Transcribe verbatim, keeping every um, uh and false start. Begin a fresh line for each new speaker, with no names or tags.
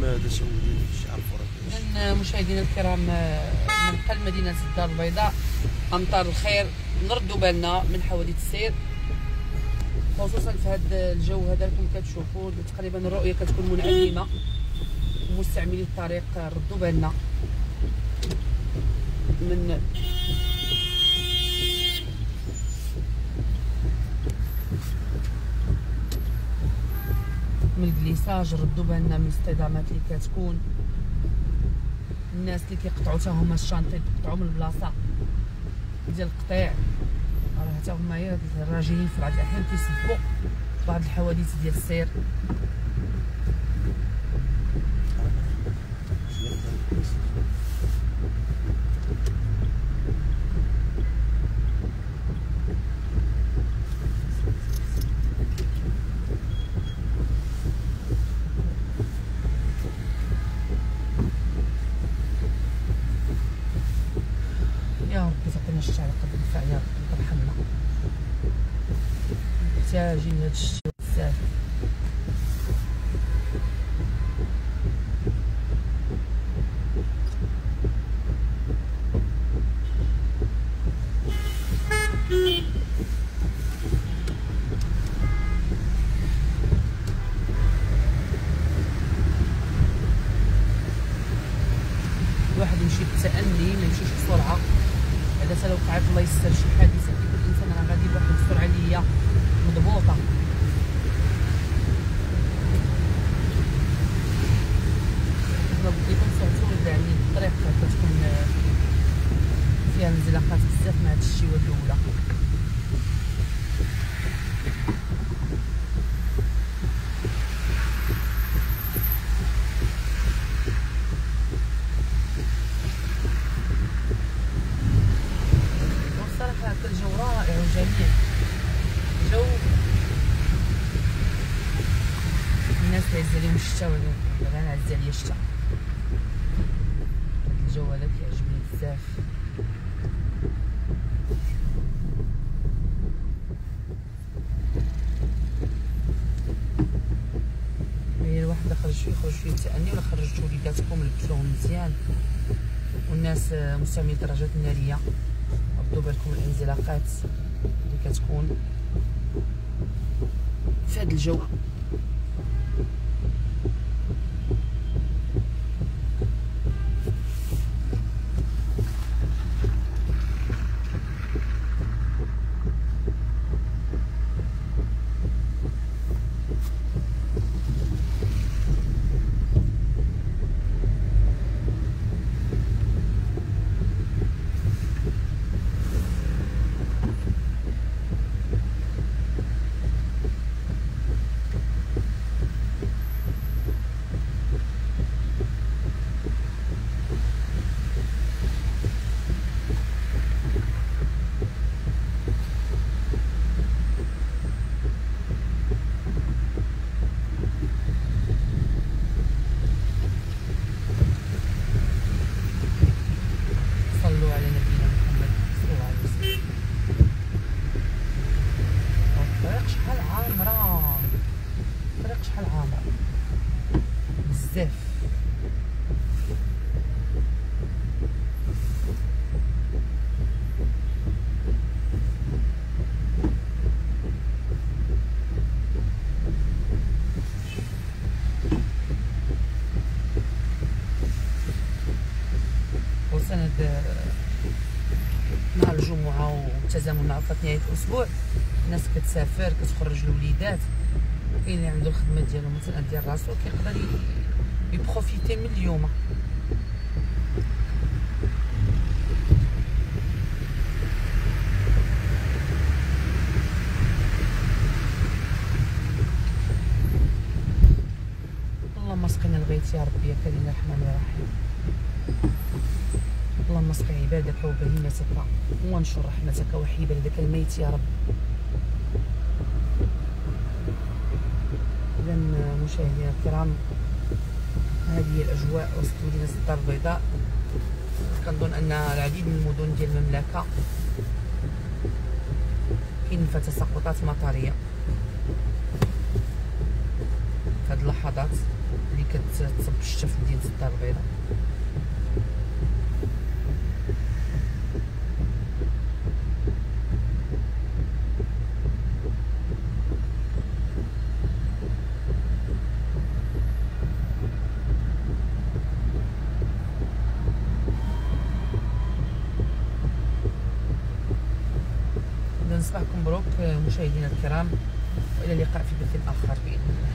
هذا سولي شي عرفوا راه
إذن مشاهدينا الكرام، من قلب مدينة الدار البيضاء أمطار الخير، نردوا بالنا من حوادث السير، خصوصا في هذا الجو هذا راكم كتشوفوا تقريبا الرؤية كتكون منعدمة، ومستعملي الطريق ردوا بالنا من من الكليساج، ردوا بالنا من الاصطدامات اللي كتكون، الناس اللي كيقطعوا حتى هما الشانطي كيقطعوا من البلاصه ديال القطيع، راه حتى هما الراجلين في بعض الاحيان كيسببوا بعض الحوادث ديال السير. يا ربي تعطينا الشتاء على قد الدفاع، يا ربي ترحمنا، محتاجين هاد الشتاء بزاف. الواحد يمشي بالتأني، ما يمشيش بسرعة، بعدا حتى لو وقعت الله يستر شي حادثة كيكون الإنسان راه غادي بواحد السرعة اللي هي مضبوطة. كما قلت لكم سهلتو يعني الطريق كتكون فيها انزلاقات بزاف مع هاد الشتيوة الأولى. الجو رائع وجميل، جو الناس اللي عز عليهم الشتا، ولا انا عز عليا الشتا، هاد الجو هذا كيعجبني بزاف. هي الواحد لا خرج فيه يخرج فيه التأني، ولا خرجتو وليداتكم لبسوهم مزيان، والناس مستعملين الدراجات النارية ردوا بالكم الانزلاقات اللي كتكون في هذا الجو. صلوا على نبينا محمد صلى الله عليه وسلم. الطريق شحال عامرة، الطريق شحال عامرة بزاف. وسند نهار الجمعة والتزامن مع عطلة نهاية الأسبوع، الناس كتسافر كتخرج الوليدات، كاين اللي عنده الخدمة ديالو مثلا ديال راسو كيقدر يبروفيتي من اليوم. اللهم اسقنا الغيث يا ربي يا كريم يا رحمن يا رحيم. اللهم اسق عبادك وبهيمتك وانشر رحمتك وحي بلدك الميت يا رب. اذا مشاهدينا الكرام، هذه هي الاجواء وسط مدينه الدار البيضاء. كنظن ان العديد من المدن ديال المملكه كاين فيها تساقطات مطريه، في هذه اللحظات اللي كتصب الشتا في مدينه الدار البيضاء. نصبحكم مبروك مشاهدينا الكرام، والى اللقاء في بث اخر باذن الله.